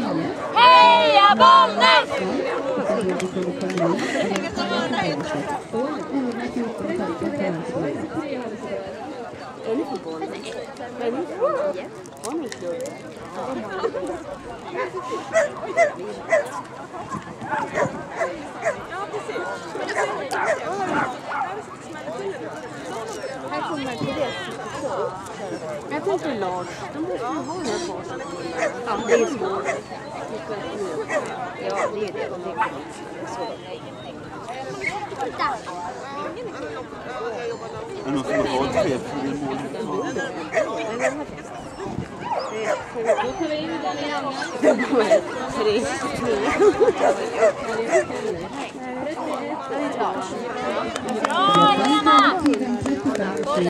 Heja Bollnäs! Här kommer Therese. Jag tänkte lag. De måste ju ha den här fasen. Ja, det är svårt. Ja, det är det. Är det någon som har valt fel för din mål? Då tar vi in den igen. 3. Bra, Lena!